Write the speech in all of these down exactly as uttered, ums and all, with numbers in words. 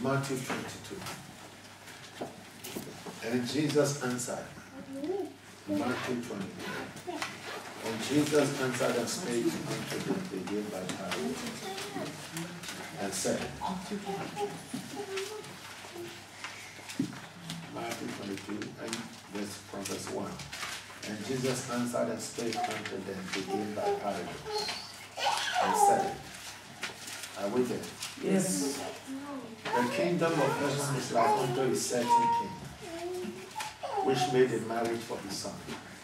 Matthew twenty-two. And Jesus answered. Matthew twenty-two. And Jesus answered and spake unto them again by parable, and said, Matthew twenty-two, and verse, from verse one. And Jesus answered and spake unto them again by parables, and said, are we there? Yes. The kingdom of heaven is like unto a certain king, which made a marriage for his son,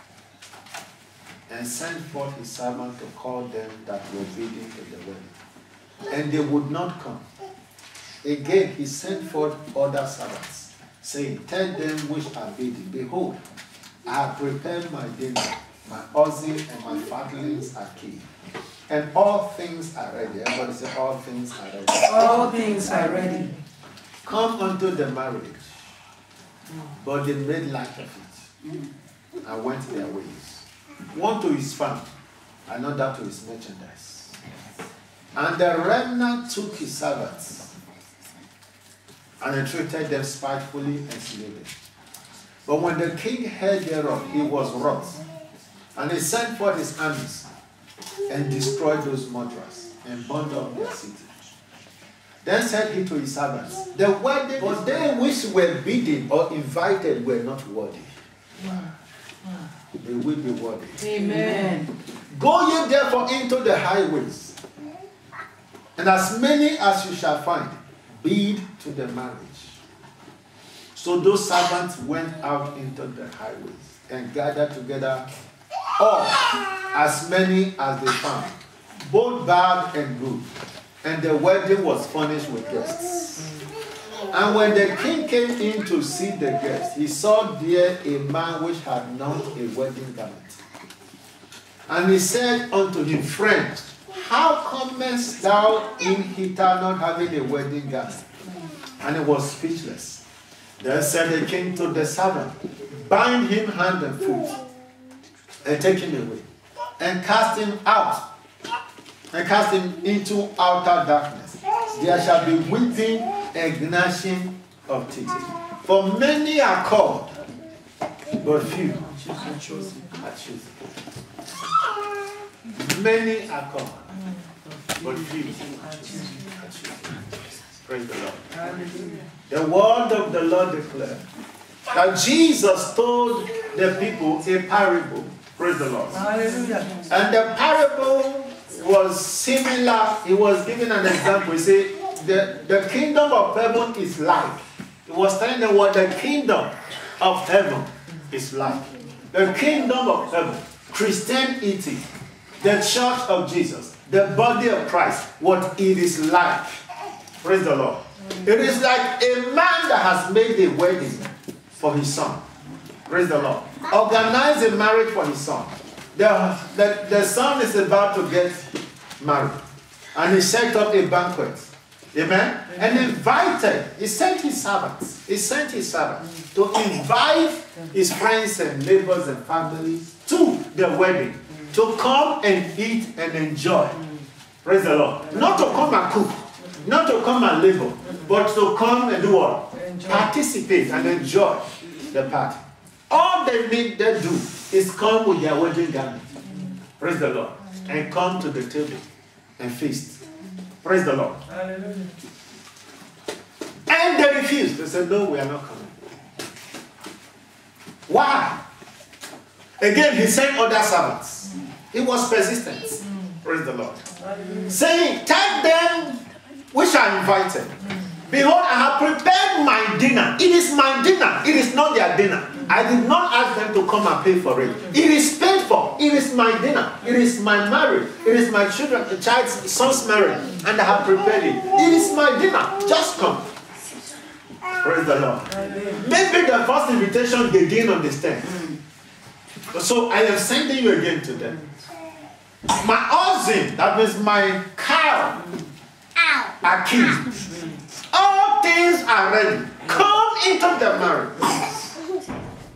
and sent forth his servant to call them that were bidding to the wedding. And they would not come. Again he sent forth other servants, saying, tell them which are bidding, behold, I have prepared my dinner, my oxen and my fatlings are killed, and all things are ready. Everybody say, all things are ready. All things are ready. Come unto the marriage. But they made light of it and went their ways. One to his farm, another to his merchandise. And the remnant took his servants and entreated them spitefully and severely. But when the king heard thereof, he was wroth, and he sent forth his armies and destroyed those murderers and burned up their city. Then said he to his servants, the wedding, but they which were bidden or invited were not worthy. They will be worthy. Amen. Go ye therefore into the highways, and as many as you shall find, bid to the marriage. So those servants went out into the highways and gathered together all, as many as they found, both bad and good. And the wedding was furnished with guests. And when the king came in to see the guests, he saw there a man which had not a wedding garment. And he said unto him, friend, how comest thou in hither not having a wedding garment? And he was speechless. Then said the king to the servant, bind him hand and foot, and take him away, and cast him out, and cast him into outer darkness. There shall be weeping and gnashing of teeth. For many are called, but few are chosen. Many are called, but few are chosen. Praise the Lord. Hallelujah. The word of the Lord declared that Jesus told the people a parable. Praise the Lord. Hallelujah. And the parable was similar. He was giving an example. He said, the, the kingdom of heaven is like. He was telling them what the kingdom of heaven is like. The kingdom of heaven, Christianity, the church of Jesus, the body of Christ, what it is like. Praise the Lord. It is like a man that has made a wedding for his son. Praise the Lord. Organize a marriage for his son. The, the, the son is about to get married. And he set up a banquet. Amen? Amen. And invited, he sent his servants. He sent his servants to invite his friends and neighbors and families to the wedding. To come and eat and enjoy. Praise the Lord. Not to come and cook. Not to come and labor, but to come and do what? Enjoy. Participate and enjoy the party. All they need to do is come with their wedding garment. Praise the Lord. And come to the table and feast. Praise the Lord. Hallelujah. And they refused. They said, no, we are not coming. Why? Again, he sent other servants. He was persistent. Praise the Lord. Hallelujah. Saying, tell them which are invited. Behold, I have prepared my dinner. It is my dinner. It is not their dinner. I did not ask them to come and pay for it. It is paid for. It is my dinner. It is my marriage. It is my children, the child's son's marriage. And I have prepared it. It is my dinner. Just come. Praise the Lord. Maybe the first invitation they didn't understand. So I am sending you again to them. My oxen, that means my cow, are killed. All things are ready. Come into the marriage.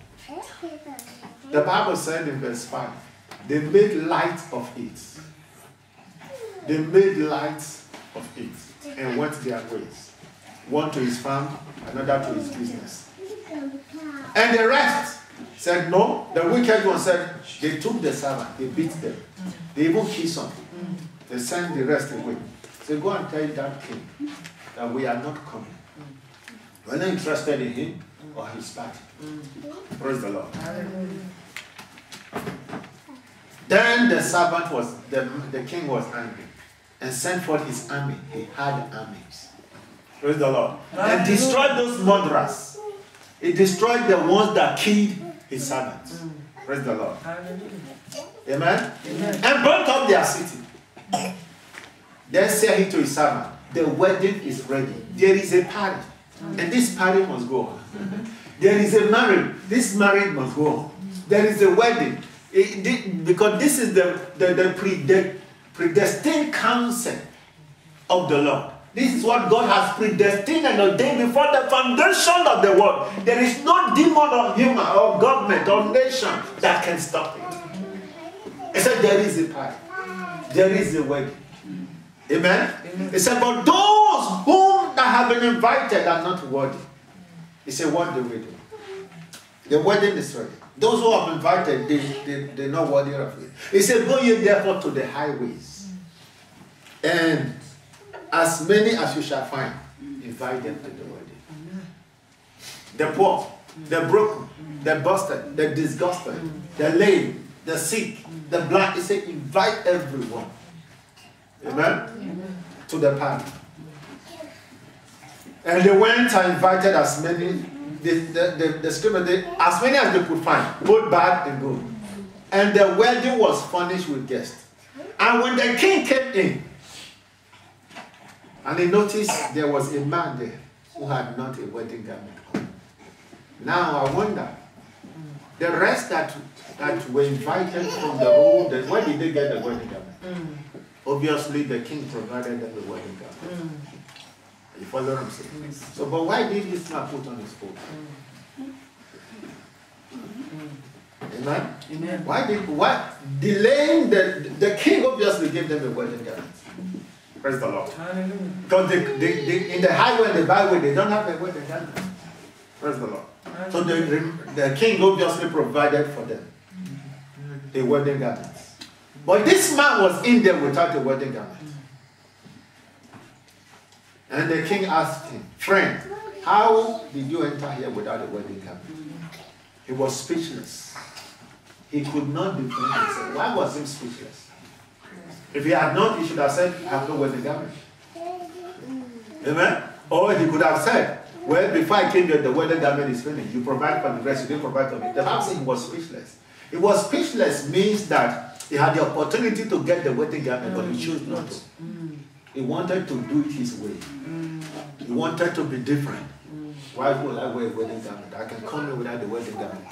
The Bible said in verse five, they made light of it. They made light of it and went their ways. one to his farm, another to his business. And the rest said no. The wicked one said, they took the servant, they beat them. They even kissed some. They sent the rest away. So go and tell that king that we are not coming. We're not interested in him or his party. Praise the Lord. Then the servant was, the, the king was angry and sent forth his army. He had armies. Praise the Lord. And destroyed those murderers. He destroyed the ones that killed his servants. Praise the Lord. Amen? Amen. And burnt up their city. Then said he to his servant, the wedding is ready. There is a party. And this party must go on. There is a marriage. This marriage must go on. There is a wedding. It, it, because this is the, the, the, pre, the predestined counsel of the Lord. This is what God has predestined and ordained before the foundation of the world. There is no demon or human or government or nation that can stop it. He said there is a party. There is a wedding. Amen? Amen. He said, but those whom that have been invited are not worthy. He said, what do we do? The wedding is ready. Those who have invited, they, they, they're not worthy of it. He said, go ye therefore to the highways. And as many as you shall find, invite them to the wedding. The poor, the broken, the busted, the disgusted, the lame, the sick, the blind. He said, invite everyone. Amen? Amen. To the party. And they went and invited as many, the, the, the, the scripture, they, as many as they could find, both bad and good. And the wedding was furnished with guests. And when the king came in, and he noticed there was a man there who had not a wedding garment on. Now I wonder, the rest that, that were invited from the room, where did they get the wedding garment? Mm. Obviously, the king provided them the wedding garment. Mm. You follow what I'm saying? Mm. So, but why did this man put on his coat? Mm. Mm. Amen? Amen. Why did, why, delaying the, the king obviously gave them a wedding garment. Praise the Lord. Hallelujah. Because they, they, they, in the highway and the byway, they don't have a wedding garment. Praise the Lord. Hallelujah. So the, the king obviously provided for them a wedding garment. But this man was in there without a wedding garment. And the king asked him, friend, how did you enter here without a wedding garment? He was speechless. He could not defend himself. Why was he speechless? If he had not, he should have said, I have no wedding garment. Amen? Or he could have said, well, before I came here, the wedding garment is finished. You provide for the rest, you didn't provide for me. The Bible says he was speechless. He was speechless means that he had the opportunity to get the wedding garment, but he chose not to. He wanted to do it his way. He wanted to be different. Why would I wear a wedding garment? I can come here without the wedding garment.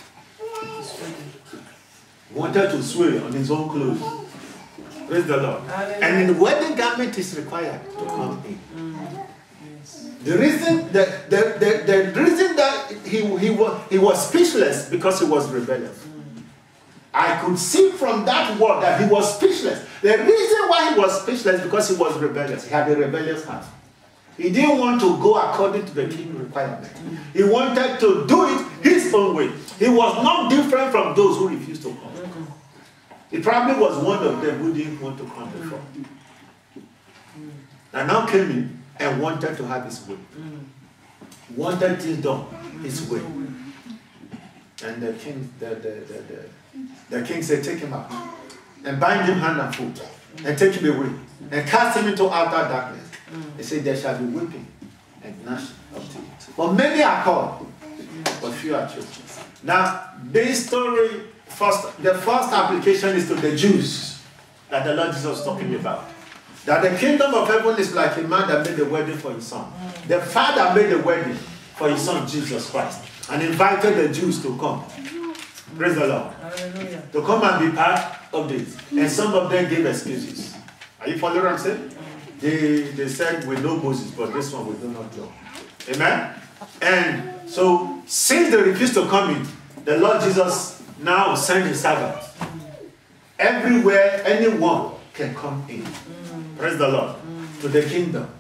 He wanted to swear on his own clothes. Praise the Lord. And the wedding garment is required to come in. The reason that the, the, the reason that he, he, was, he was speechless because he was rebellious. I could see from that word that he was speechless. The reason why he was speechless because he was rebellious. He had a rebellious heart. He didn't want to go according to the king's requirement. He wanted to do it his own way. He was not different from those who refused to come. He probably was one of them who didn't want to come before. And now came in and wanted to have his way. Wanted things done his way. And the king, the, the, the, the, the king said, take him out and bind him hand and foot and take him away and cast him into outer darkness. He said, there shall be weeping and gnashing of teeth. But many are called, but few are chosen. Now, this story, first, the first application is to the Jews that the Lord Jesus was talking about. That the kingdom of heaven is like a man that made a wedding for his son. The father made a wedding for his son, Jesus Christ, and invited the Jews to come. Praise the Lord. Hallelujah. To come and be part of this. And some of them gave excuses. Are you following what I'm saying? They, they said, we know Moses, but this one we do not know. Amen? And so, since they refused to come in, the Lord Jesus now sent his servants. Everywhere anyone can come in. Praise the Lord. To the kingdom.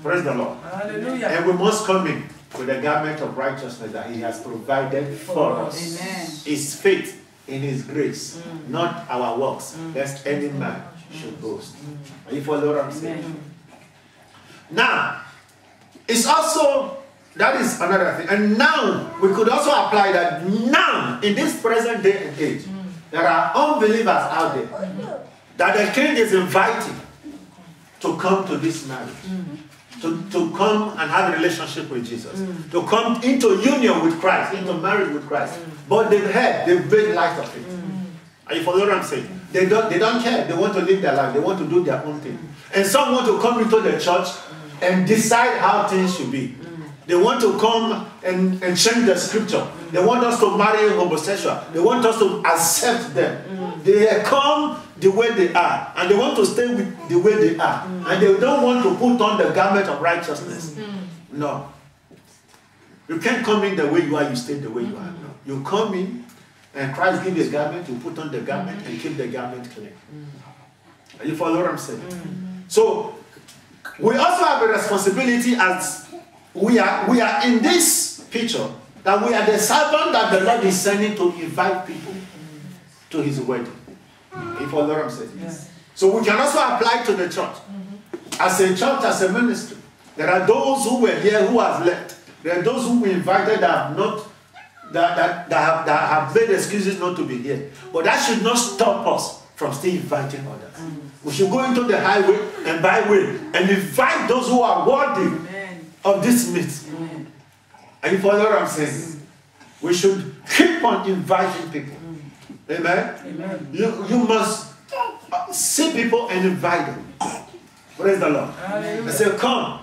Praise the Lord. Hallelujah. And we must come in with the garment of righteousness that He has provided for us. Amen. His faith in His grace, mm. not our works, mm. lest any man should boast. Mm. Are you following what I'm saying? Amen. Now, it's also, that is another thing. And now, we could also apply that now, in this present day and age, mm. there are unbelievers out there mm. that the King is inviting to come to this marriage. Mm. To, to come and have a relationship with Jesus. Mm. To come into union with Christ, into marriage with Christ. Mm. But they've heard, they've made light of it. Mm. Are you following what I'm saying? They don't, they don't care. They want to live their life. They want to do their own thing. And some want to come into the church and decide how things should be. They want to come and, and change the scripture. They want us to marry homosexual. They want us to accept them. They come the way they are. And they want to stay with the way they are. And they don't want to put on the garment of righteousness. No. You can't come in the way you are, you stay the way you are. No. You come in and Christ gives you a garment, you put on the garment and keep the garment clean. Are you following what I'm saying? So, we also have a responsibility as we are, we are in this picture, that we are the servant that the Lord is sending to invite people to His wedding. You follow what I'm saying? Yes. So we can also apply to the church. Mm-hmm. As a church, as a ministry, there are those who were here who have left. There are those who we invited that have not, that, that, that, have, that have made excuses not to be here. But that should not stop us from still inviting others. Mm-hmm. We should go into the highway and byway and invite those who are worthy Amen. Of this meet. Amen. Are you following what I'm saying? Mm-hmm. We should keep on inviting people. Amen? Amen. You, you must see people and invite them. Praise the Lord. Hallelujah. I say, come.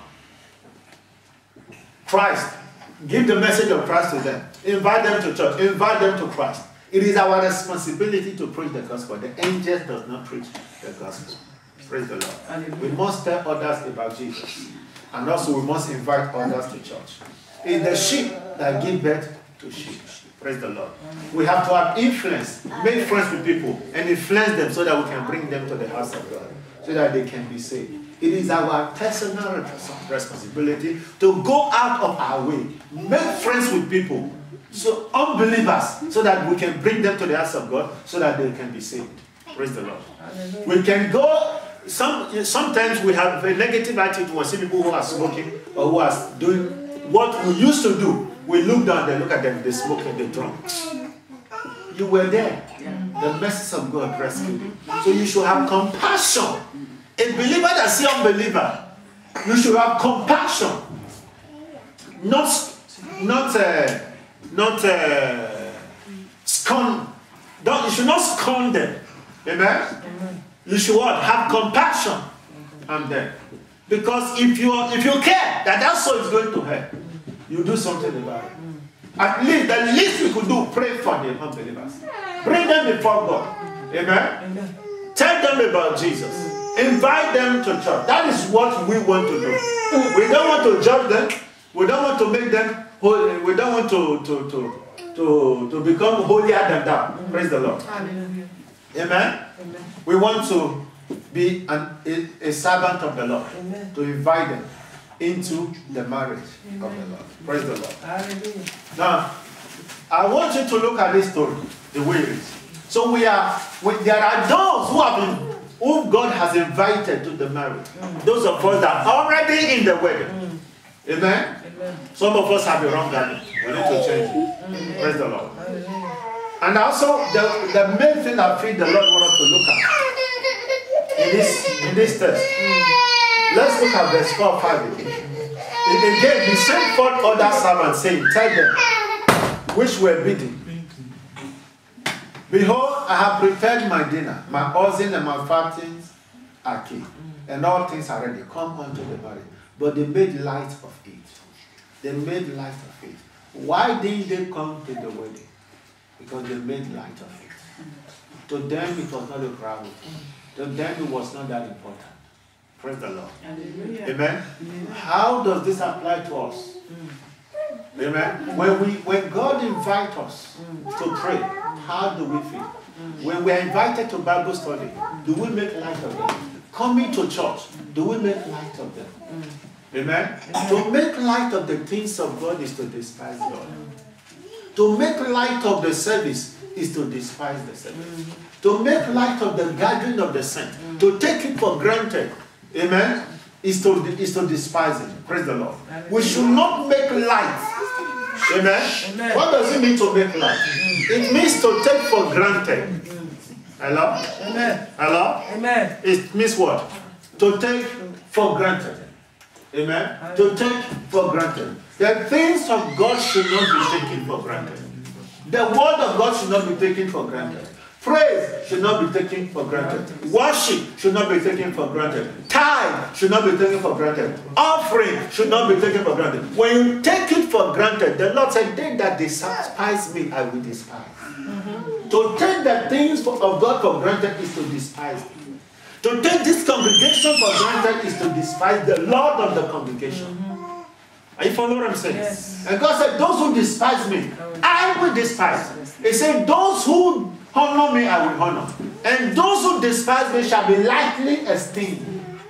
Christ. Give the message of Christ to them. Invite them to church. Invite them to Christ. It is our responsibility to preach the gospel. The angels does not preach the gospel. Praise the Lord. Hallelujah. We must tell others about Jesus. And also we must invite others to church. It's the sheep that give birth to sheep. Praise the Lord. We have to have influence, make friends with people, and influence them so that we can bring them to the house of God, so that they can be saved. It is our personal responsibility to go out of our way, make friends with people, so unbelievers, so that we can bring them to the house of God, so that they can be saved. Praise the Lord. We can go. Some sometimes we have a negative attitude when we see people who are smoking or who are doing what we used to do. We look down, they look at them, they smoke and they drunk. You were there. Yeah. The message of God rescued you. So you should have compassion. A believer that sees unbeliever, you should have compassion. Not, not, uh, not uh, scorn. Don't, you should not scorn them. Amen? Amen. You should what? Have compassion on them. Because if you, if you care that that soul is going to hell, you do something about it. Mm. At least, the least we could do, pray for the unbelievers. Bring them before God. Amen? Amen. Tell them about Jesus. Mm. Invite them to church. That is what we want to do. We don't want to judge them. We don't want to make them holy. We don't want to, to, to, to, to become holier than thou. Mm. Praise the Lord. Hallelujah. Amen? Amen. We want to be an, a, a servant of the Lord. Amen. To invite them into the marriage Amen. Of the Lord. Praise the Lord. Hallelujah. Now, I want you to look at this story, the way it is. So we are, we, there are those who have been, whom God has invited to the marriage. Mm. Those of us that are already in the wedding. Mm. Amen? Amen? Some of us have the wrong garment. We need to change it. Mm. Praise the Lord. Hallelujah. And also, the, the main thing I feel the Lord wants us to look at in this, in this text. Mm. Let's look at verse four, five again. Again, he sent forth other servants, saying, tell them, which were bidden, behold, I have prepared my dinner. My oxen and my fattings are killed, and all things are ready. Come unto the marriage. But they made light of it. They made light of it. Why didn't they come to the wedding? Because they made light of it. To them, it was not a crowd. To them, it was not that important. Praise the Lord. Hallelujah. Amen? Amen. How does this apply to us? Mm. Amen? When, we, when God invites us mm. to pray, how do we feel? Mm. When we are invited to Bible study, do we make light of them? Coming to church, do we make light of them? Mm. Amen? To make light of the things of God is to despise God. To make light of the service is to despise the service. To make light of the gathering of the saints, to take it for granted, amen, is to, is to despise it. Praise the Lord. We should not make light. Amen? Amen. What does it mean to make light? It means to take for granted. Hello? Amen. Hello? Amen. It means what? To take for granted. Amen? Amen. To take for granted. The things of God should not be taken for granted. The word of God should not be taken for granted. Praise should not be taken for granted. Worship should not be taken for granted. Tithe should not be taken for granted. Offering should not be taken for granted. When you take it for granted, the Lord said, they that despise me, I will despise. Mm-hmm. To take the things of God for granted is to despise me. To take this congregation for granted is to despise the Lord of the congregation. Mm-hmm. Are you following what I'm saying? Yes. And God said, those who despise me, I will despise. He said, those who honor me, I will honor. And those who despise me shall be lightly esteemed.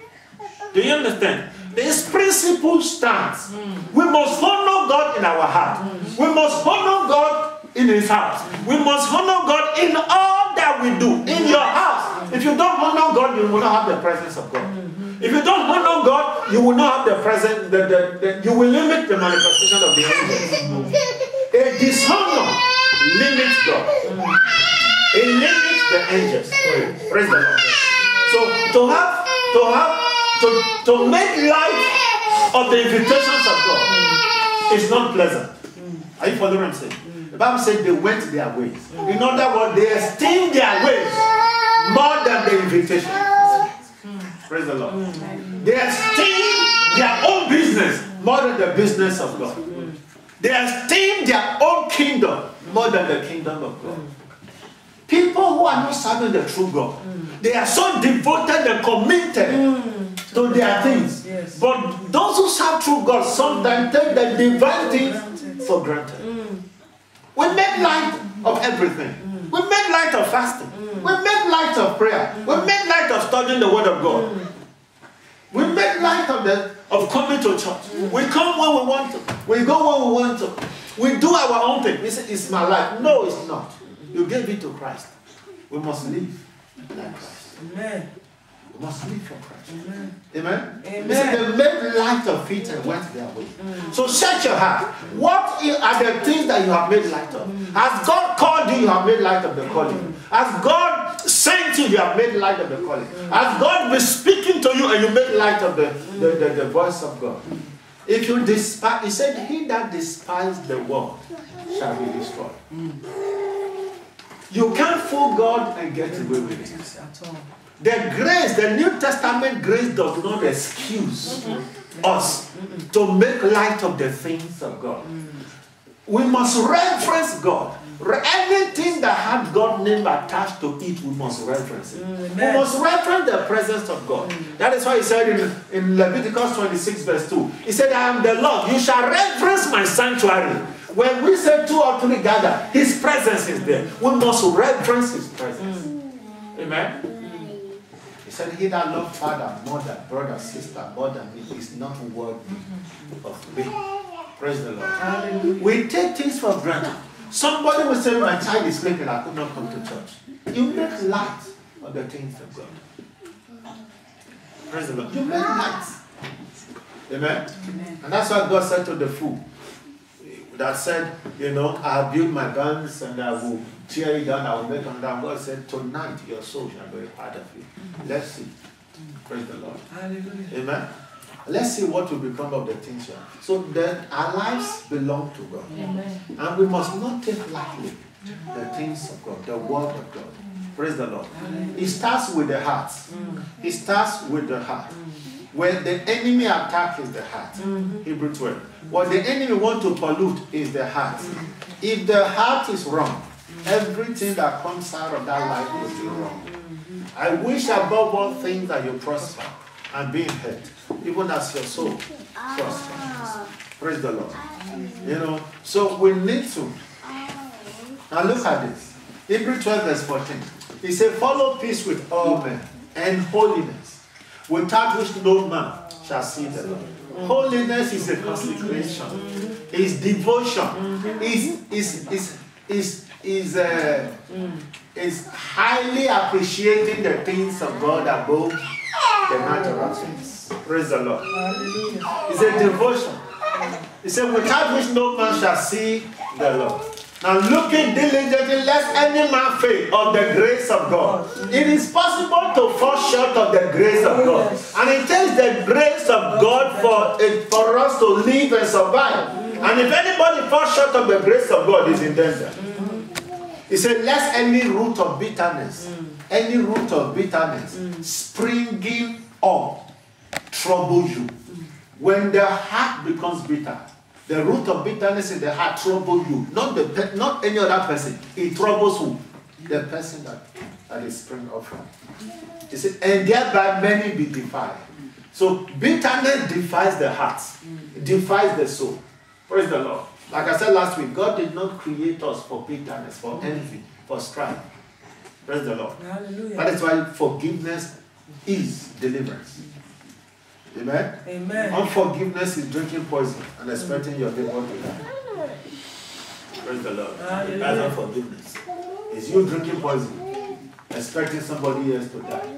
Do you understand? This principle stands. Mm. We must honor God in our heart. Mm. We must honor God in His house. Mm. We must honor God in all that we do. In your house. If you don't honor God, you will not have the presence of God. Mm-hmm. If you don't honor God, you will not have the presence. The, the, the, you will limit the manifestation of the angels. Mm. A dishonor limits God. Mm. It limits the angels. Praise the Lord. So to have, to have, to, to make light of the invitations of God is not pleasant. Are you following what I'm saying? The Bible said they went their ways. In other words, they esteemed their ways more than the invitation. Praise the Lord. They esteemed their own business more than the business of God. They esteem their own kingdom more than the kingdom of God. People who are not serving the true God, mm. they are so devoted and committed mm. to their things. Yes. But those who serve true God sometimes take the divine things for granted. Mm. We make light of everything. Mm. We make light of fasting. Mm. We make light of prayer. Mm. We make light of studying the Word of God. Mm. We make light of the of coming to church. Mm. We come when we want to. We go when we want to. We do our own thing. We say, it's my life. No, it's not. You gave it to Christ. We must live like Christ. Amen. We must live for Christ. Amen. Amen. Amen. He said they made light of it and went their way. Mm. So search your heart. What are the things that you have made light of? Mm. Has God called you, you have made light of the calling. Mm. Has God sent you, you have made light of the calling. Mm. Has God been speaking to you and you made light of the, mm. the, the, the voice of God? Mm. If you despise, he said, he that despises the world shall be destroyed. Mm. You can't fool God and get away with it. The grace, the New Testament grace does not excuse mm-hmm. us mm-hmm. to make light of the things of God. Mm-hmm. We must reverence God. Anything that had God's name attached to it, we must reverence it. Mm-hmm. We must reverence the presence of God. Mm-hmm. That is why he said in, in Leviticus twenty-six verse two, he said, I am the Lord, you shall reverence my sanctuary. When we say two or three gather, his presence is there. We must reverence his presence. Mm. Amen? Mm. He said, he that loves father, mother, brother, sister, more than me is not worthy mm-hmm. of me. Praise the Lord. Hallelujah. We take things for granted. Somebody will say, my child is sleeping, I could not come to church. You make light of the things of God. Praise the Lord. You make light. Amen? Amen? And that's what God said to the fool. That said, you know, I'll build my guns and I will tear it down, I will make them down. God said, tonight your soul shall be a part of you. Mm-hmm. Let's see. Mm-hmm. Praise the Lord. Hallelujah. Amen. Let's see what will become of the things here. So that our lives belong to God. Amen. And we must not take lightly the things of God, the word of God. Mm-hmm. Praise the Lord. Hallelujah. It starts with the heart. Mm-hmm. It starts with the heart. Mm-hmm. Where the enemy attack is the heart. Mm-hmm. Hebrew twelve. What the enemy want to pollute is the heart. Mm-hmm. If the heart is wrong, mm-hmm. everything that comes out of that life will be wrong. Mm-hmm. I wish above all things that you prosper and be in health, even as your soul prospers. Praise the Lord. You know, so we need to. Now look at this. Hebrew twelve verse fourteen. He said, follow peace with all men and holiness, without which no man shall see the Lord. Holiness is a consecration. Is devotion. Is is is is is uh, is highly appreciating the things of God above the natural things. Praise the Lord. It's a devotion. He said, without which no man shall see the Lord. Now looking diligently, lest any man fail of the grace of God. It is possible to fall short of the grace of God. And it takes the grace of God for, it, for us to live and survive. And if anybody falls short of the grace of God, is in danger. He said, lest any root of bitterness, any root of bitterness springing up trouble you. When the heart becomes bitter, the root of bitterness in the heart troubles you, not the not any other person. It troubles who? The person that, that is spring up from. He said, and thereby many be defiled. So bitterness defiles the heart, it defiles the soul. Praise the Lord. Like I said last week, God did not create us for bitterness, for envy, for strife. Praise the Lord. Hallelujah. That is why forgiveness is deliverance. Amen? Amen. Unforgiveness is drinking poison and expecting your neighbor to die. Praise the Lord. Hallelujah. That's unforgiveness. It's you drinking poison, expecting somebody else to die.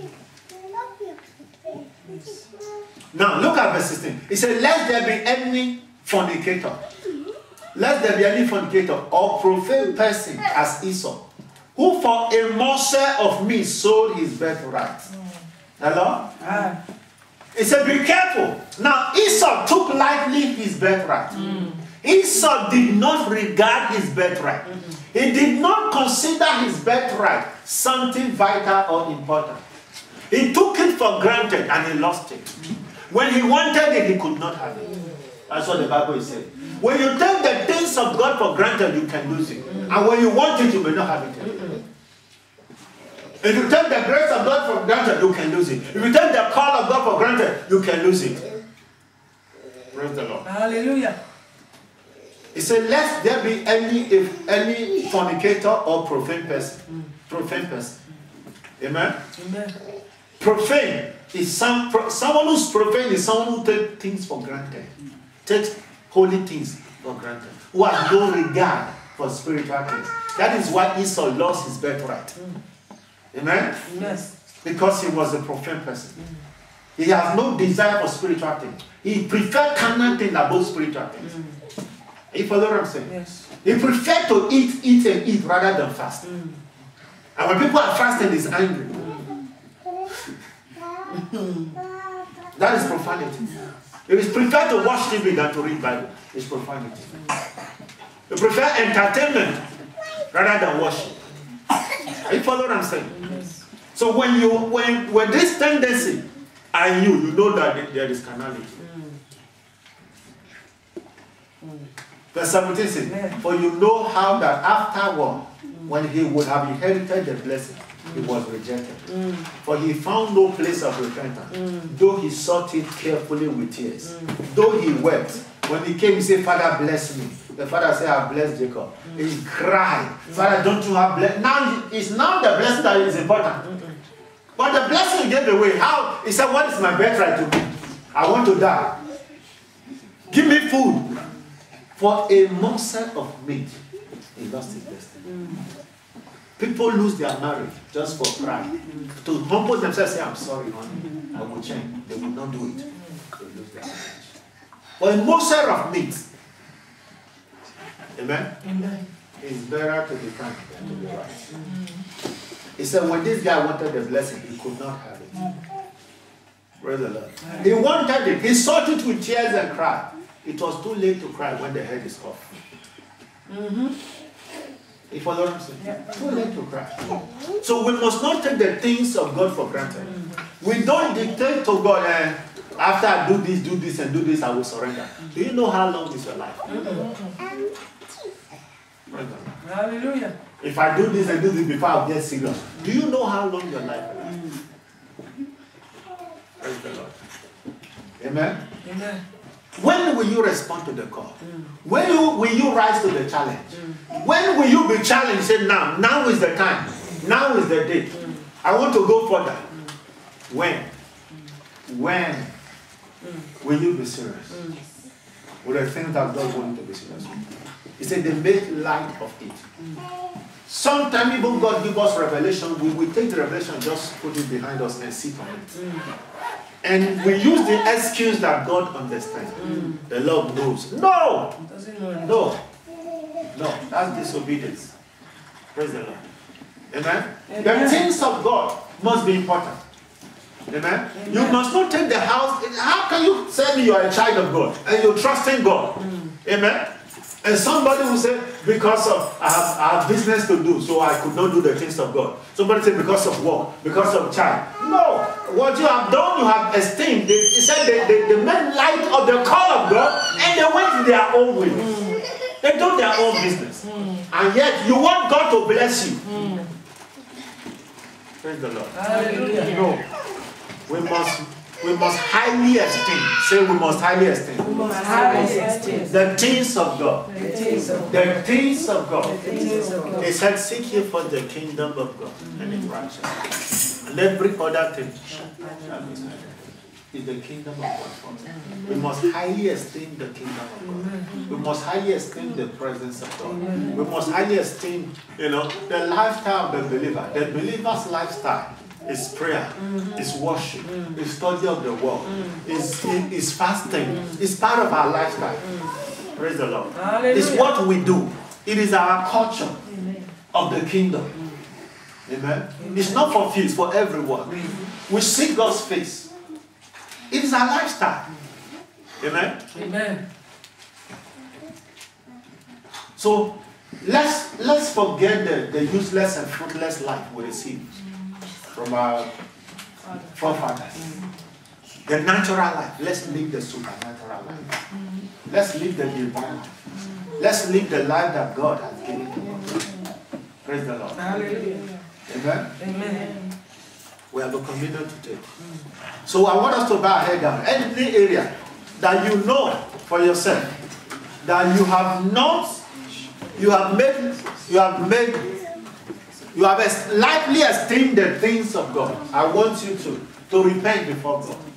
Now look at verse sixteen. It says, lest there be any fornicator. Lest there be any fornicator or profane person as Esau, who for a morsel of meat sold his birthright. Hello? Ah. He said, be careful. Now, Esau took lightly his birthright. Mm. Esau did not regard his birthright. Mm-hmm. He did not consider his birthright something vital or important. He took it for granted and he lost it. Mm-hmm. When he wanted it, he could not have it. Mm-hmm. That's what the Bible is saying. When you take the things of God for granted, you can lose it. Mm-hmm. And when you want it, you may not have it. Mm-hmm. If you take the grace of God for granted, you can lose it. If you take the call of God for granted, you can lose it. Praise the Lord. Hallelujah. He said, lest there be any if any fornicator or profane person. Mm. Profane person. Amen? Amen. Profane is some pro, someone who's profane is someone who takes things for granted. Mm. Takes holy things for granted. Who has no regard for spiritual things. That is why Esau lost his birthright. Mm. Amen? Yes. Because he was a profane person. Mm. He has no desire for spiritual things. He preferred carnal things above spiritual things. Mm. You follow what I'm saying? Yes. He preferred to eat, eat, and eat rather than fast. Mm. And when people are fasting, he's angry. Mm. That is profanity. He prefer to watch T V than to read Bible. It's profanity. He prefer entertainment rather than worship. Are you follow what I'm saying? Yes. So when you when when this tendency are you, you know that there is carnality. Mm. Mm. Verse seventeen says, yeah. For you know how that afterward, mm. when he would have inherited the blessing, mm. he was rejected. Mm. For he found no place of repentance, mm. though he sought it carefully with tears. Mm. Though he wept, when he came, he said, Father, bless me. The father said, I bless Jacob. Mm. He cried, Father, don't you have blessing? Now, it's now the blessing that is important. Mm-hmm. But the blessing he gave away. How? He said, what is my birthright to be? I want to die. Give me food. For a morsel of meat, he lost his destiny. Mm. People lose their marriage just for pride. Mm. To humble themselves, say, I'm sorry, honey, I will change. They will not do it. They lose their marriage. For a morsel of meat, amen? Amen. It's better to be kind than to be right. Mm. He said, when this guy wanted the blessing, he could not have it. Mm. Praise the Lord. He wanted it. He sought it with tears and cried. It was too late to cry when the head is off. Mm-hmm. You follow what I'm saying? Yeah. Too late to cry. Mm-hmm. So we must not take the things of God for granted. Mm-hmm. We don't dictate to God, eh, after I do this, do this, and do this, I will surrender. Mm-hmm. Do you know how long is your life? Mm-hmm. Hallelujah. If I do this and do this before I get serious, do you know how long your life is? Mm-hmm. Praise the Lord. Amen? Amen. When will you respond to the call? Mm. When you, will you rise to the challenge? Mm. When will you be challenged? Say, now, now is the time. Mm. Now is the date. Mm. I want to go further. Mm. When? Mm. When Mm. Will you be serious? Mm. With the things that God wants to be serious with? He said they make light of it. Mm. Sometimes even God gives us revelation, we will take the revelation, just put it behind us and sit on it. Mm. And we use the excuse that God understands. Mm. The Lord knows. No! No. No. That's disobedience. Praise the Lord. Amen? Amen? The things of God must be important. Amen? Amen? You must not take the house. How can you say me you are a child of God and you trust in God? Mm. Amen? And somebody will say, because of I have, I have business to do, so I could not do the things of God. Somebody say, because of work, because of child. No. What you have done, you have esteemed. They, he said they, they, they made light of the call of God and they went their own way. Mm. They do their own business. Mm. And yet you want God to bless you. Mm. Praise the Lord. Hallelujah. No. We must we must highly esteem. Say we must highly esteem. We must highly esteem the things of God. The things of God. The things of God. The things of God. He said, seek ye for the kingdom of God mm-hmm. and its righteousness. And every other thing shall be added. Is the kingdom of God for us. We must highly esteem the kingdom of God. We must highly esteem the presence of God. We must highly esteem, you know, the lifestyle of the believer. The believer's lifestyle is prayer, is worship, is study of the word, is, is fasting. It's part of our lifestyle. Praise the Lord. It's what we do. It is our culture of the kingdom. Amen. It's not for few, it's for everyone. We seek God's face. It is our lifestyle. Amen? Amen. So let's let's forget the, the useless and fruitless life we received from our forefathers. The natural life. Let's live the supernatural life. Let's live the divine life. Let's live the life that God has given us. Praise the Lord. Hallelujah. Amen? Amen. We have a commitment to take. So I want us to bow our head down. Any area that you know for yourself that you have not, you have made, you have made, you have lightly esteemed the things of God. I want you to, to repent before God.